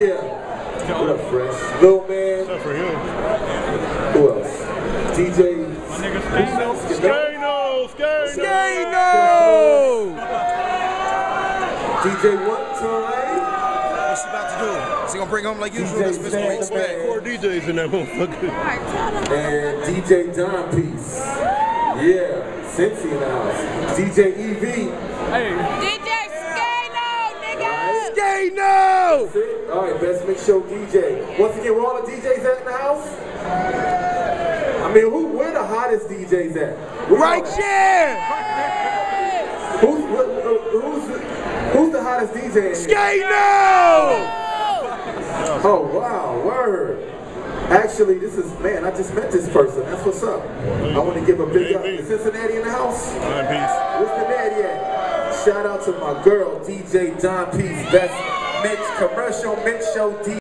Yeah. What up, Fresh? Lil Man. What's up for him? Who else? DJ. My nigga Skano. DJ what, Terrain? What's he about to do? Is he gonna bring home like usual? That's Mr. Respect. 4 DJs in that motherfucker. And DJ Don Peace. Yeah. Cincy in the house. DJ EV. Hey. DJ Skano, nigga! Skano! All right, best mix show DJ. Once again, where all the DJs at in the house? I mean, where the hottest DJs at? Right here! Who's the hottest DJ in here? Skano! Oh, wow, word. Actually, this is, man, I just met this person. That's what's up. I want to give a big up. Is Cincinnati in the house? Don Peace. Where's the daddy at? Shout out to my girl, DJ Don Peace. Best mix, commercial mix show DJ.